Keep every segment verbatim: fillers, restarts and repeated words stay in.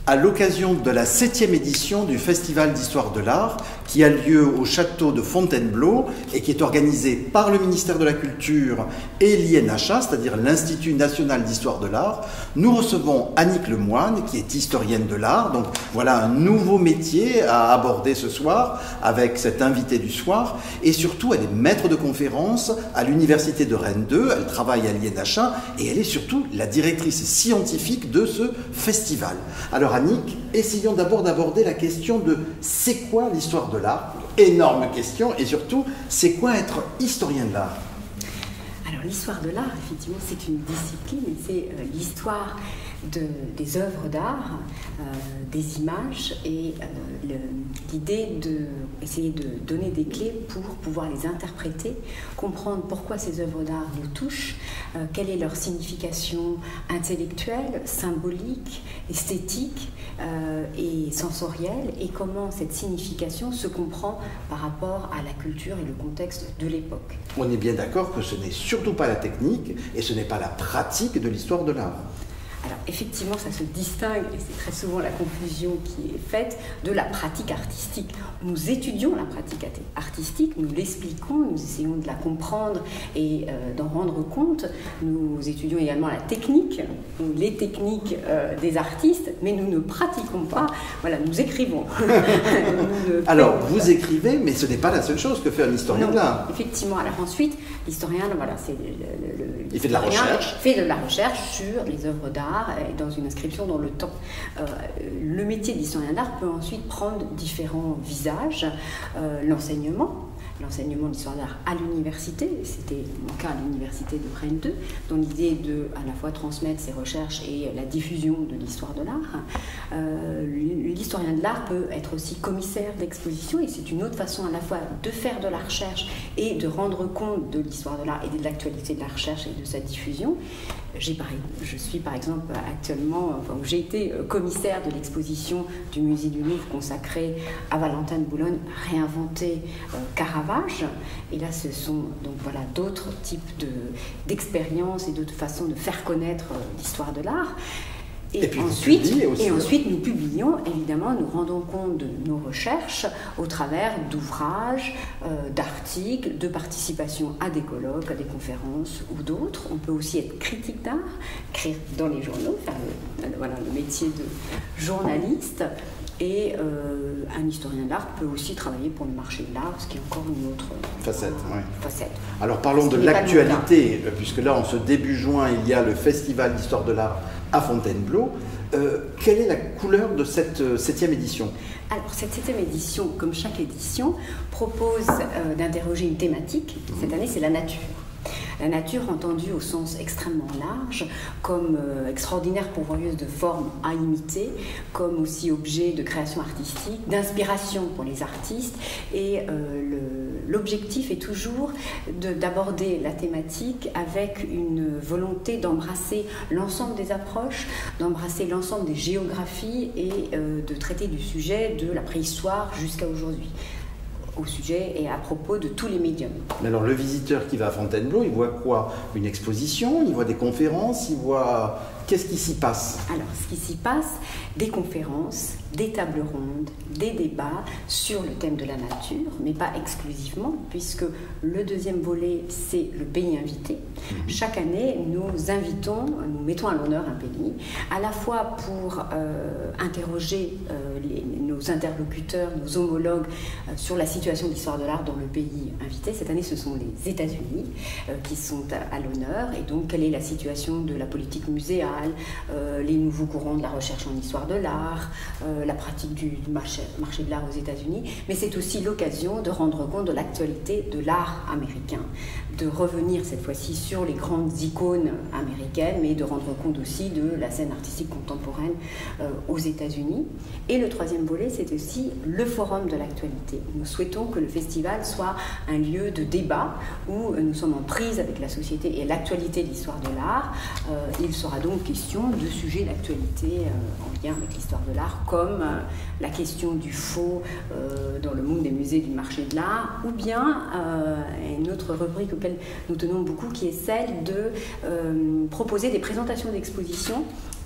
à l'occasion de la septième édition du Festival d'Histoire de l'Art qui a lieu au château de Fontainebleau et qui est organisé par le ministère de la Culture et l'I N H A, c'est-à-dire l'Institut National d'Histoire de l'Art. Nous recevons Annick Lemoine, qui est historienne de l'art. Donc voilà un nouveau métier à aborder ce soir avec cette invitée du soir. Et surtout, elle est maître de conférence à l'Université de Rennes deux. Elle travaille à l'I N H A et elle est surtout la directrice scientifique de ce festival. Alors Annick, essayons d'abord d'aborder la question de c'est quoi l'histoire de l'art? Énorme question, et surtout, c'est quoi être historien de l'art? Alors l'histoire de l'art, effectivement, c'est une discipline, c'est euh, l'histoire de, des œuvres d'art, euh, des images, et euh, l'idée d'essayer de donner des clés pour pouvoir les interpréter, comprendre pourquoi ces œuvres d'art nous touchent, euh, quelle est leur signification intellectuelle, symbolique, esthétique euh, et sensorielle, et comment cette signification se comprend par rapport à la culture et le contexte de l'époque. On est bien d'accord que ce n'est surtout pas la technique et ce n'est pas la pratique de l'histoire de l'art. Alors effectivement, ça se distingue, et c'est très souvent la confusion qui est faite, de la pratique artistique. Nous étudions la pratique artistique, nous l'expliquons, nous essayons de la comprendre et euh, d'en rendre compte. Nous étudions également la technique, les techniques euh, des artistes, mais nous ne pratiquons pas, voilà, nous écrivons. nous Alors, vous écrivez, mais ce n'est pas la seule chose que fait un historien non, de l'art. Effectivement, alors ensuite, l'historien, voilà, c'est le, le, le, il fait de la recherche. fait de la recherche sur les œuvres d'art et dans une inscription dans le temps. Euh, le métier d'historien d'art peut ensuite prendre différents visages. Euh, l'enseignement, l'enseignement d'histoire de l'art à l'université, c'était mon cas à l'université de Rennes deux, dont l'idée de à la fois transmettre ses recherches et la diffusion de l'histoire de l'art. Euh, l'historien de l'art peut être aussi commissaire d'exposition, et c'est une autre façon à la fois de faire de la recherche et de rendre compte de l'histoire de l'art et de l'actualité de la recherche et de sa diffusion. J'ai, je suis par exemple actuellement, enfin, j'ai été commissaire de l'exposition du musée du Louvre consacrée à Valentin de Boulogne, réinventer euh, Caravage. Et là, ce sont donc voilà d'autres types de, d'expériences et d'autres façons de faire connaître euh, l'histoire de l'art. Et, et, puis ensuite, aussi, et ensuite, nous publions, évidemment, nous rendons compte de nos recherches au travers d'ouvrages, euh, d'articles, de participation à des colloques, à des conférences ou d'autres. On peut aussi être critique d'art, écrire dans les journaux, faire le, voilà, le métier de journaliste. Et euh, un historien de l'art peut aussi travailler pour le marché de l'art, ce qui est encore une autre facette. Euh, ouais. facette. Alors parlons de l'actualité, puisque là, en ce début juin, il y a le Festival d'Histoire de l'Art à Fontainebleau. Euh, quelle est la couleur de cette euh, septième édition? Alors, cette septième édition, comme chaque édition, propose euh, d'interroger une thématique. Cette année, c'est la nature. La nature entendue au sens extrêmement large, comme euh, extraordinaire pourvoyeuse de formes à imiter, comme aussi objet de création artistique, d'inspiration pour les artistes. Et euh, l'objectif est toujours de, d'aborder la thématique avec une volonté d'embrasser l'ensemble des approches, d'embrasser l'ensemble des géographies et euh, de traiter du sujet de la préhistoire jusqu'à aujourd'hui, au sujet et à propos de tous les médiums. Mais alors le visiteur qui va à Fontainebleau, il voit quoi? Une exposition? Il voit des conférences? Il voit... Qu'est-ce qui s'y passe? Alors, ce qui s'y passe, des conférences, des tables rondes, des débats sur le thème de la nature, mais pas exclusivement, puisque le deuxième volet, c'est le pays invité. Mmh. Chaque année, nous invitons, nous mettons à l'honneur un pays, à la fois pour euh, interroger euh, les, nos interlocuteurs, nos homologues euh, sur la situation d'histoire de l'art dans le pays invité. Cette année, ce sont les États-Unis euh, qui sont à, à l'honneur, et donc quelle est la situation de la politique muséale, Euh, les nouveaux courants de la recherche en histoire de l'art, euh, la pratique du, du marché, marché de l'art aux États-Unis, mais c'est aussi l'occasion de rendre compte de l'actualité de l'art américain, de revenir cette fois-ci sur les grandes icônes américaines, mais de rendre compte aussi de la scène artistique contemporaine euh, aux États-Unis. Et le troisième volet, c'est aussi le forum de l'actualité. Nous souhaitons que le festival soit un lieu de débat où nous sommes en prise avec la société et l'actualité de l'histoire de l'art. Euh, il sera donc question de sujets d'actualité euh, en lien avec l'histoire de l'art, comme euh, la question du faux euh, dans le monde des musées du marché de l'art, ou bien euh, une autre rubrique auquel nous tenons beaucoup, qui est celle de euh, proposer des présentations d'expositions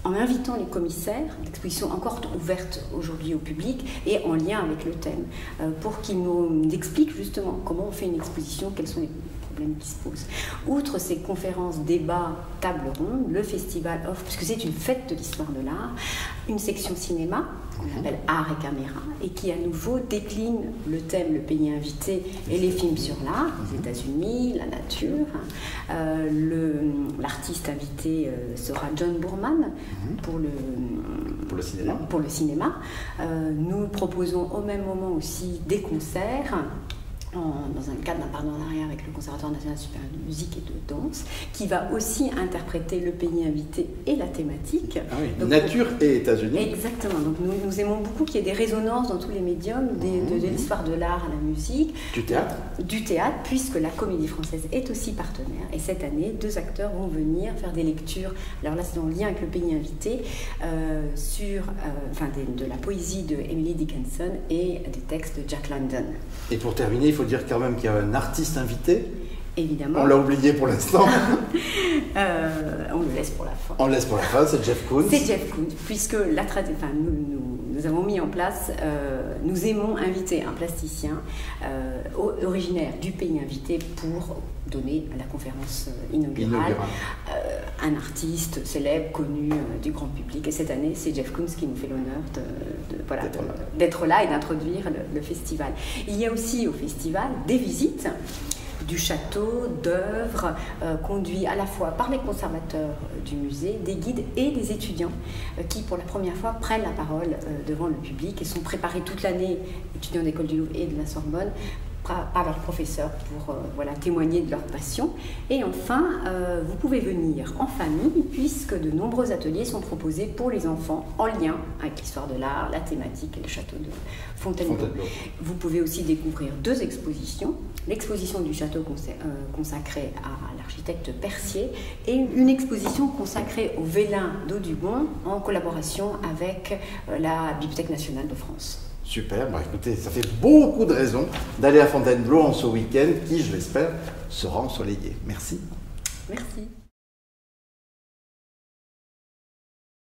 en invitant les commissaires, l'exposition encore ouverte aujourd'hui au public et en lien avec le thème, euh, pour qu'ils nous expliquent justement comment on fait une exposition, quels sont les problèmes qui se posent. Outre ces conférences, débats, tables rondes, le festival offre, puisque c'est une fête de l'histoire de l'art, une section cinéma qu'on appelle Art et Caméra, et qui à nouveau décline le thème, le pays invité et les films sur l'art, les États-Unis, la nature. Euh, le, l'artiste invité euh, sera John Boorman pour le, pour le cinéma. Pour le cinéma. Euh, nous proposons au même moment aussi des concerts. En, dans un cadre d'un partenariat avec le Conservatoire national supérieur de musique et de danse, qui va aussi interpréter le pays invité et la thématique. Ah oui, donc, nature et États-Unis. Exactement. Donc nous, nous aimons beaucoup qu'il y ait des résonances dans tous les médiums, des, mmh, de, de l'histoire de l'art à la musique. Du théâtre. Du théâtre, puisque la Comédie Française est aussi partenaire. Et cette année, deux acteurs vont venir faire des lectures. Alors là, c'est en lien avec le pays invité, euh, sur euh, enfin, des, de la poésie de Emily Dickinson et des textes de Jack London. Et pour terminer, il faut dire quand même qu'il y a un artiste invité. Évidemment. On l'a oublié pour l'instant. euh, on le laisse pour la fin. On le laisse pour la fin, c'est Jeff Koons. C'est Jeff Koons, puisque la trad... enfin, nous, nous, nous avons mis en place, euh, nous aimons inviter un plasticien euh, originaire du pays invité pour donner la conférence inaugurale, inaugurale. Euh, un artiste célèbre, connu euh, du grand public. Et cette année, c'est Jeff Koons qui nous fait l'honneur de, de, voilà, d'être, de, d'être là et d'introduire le, le festival. Il y a aussi au festival des visites du château, d'œuvres euh, conduits à la fois par les conservateurs euh, du musée, des guides et des étudiants euh, qui pour la première fois prennent la parole euh, devant le public et sont préparés toute l'année, étudiants d'école du Louvre et de la Sorbonne, par leurs professeurs pour euh, voilà, témoigner de leur passion. Et enfin, euh, vous pouvez venir en famille puisque de nombreux ateliers sont proposés pour les enfants en lien avec l'histoire de l'art, la thématique et le château de Fontainebleau. Fontainebleau. Vous pouvez aussi découvrir deux expositions. L'exposition du château euh, consacrée à l'architecte Percier et une exposition consacrée au Vélin d'Audubon en collaboration avec euh, la Bibliothèque nationale de France. Super, bah écoutez, ça fait beaucoup de raisons d'aller à Fontainebleau en ce week-end qui, je l'espère, sera ensoleillé. Merci. Merci.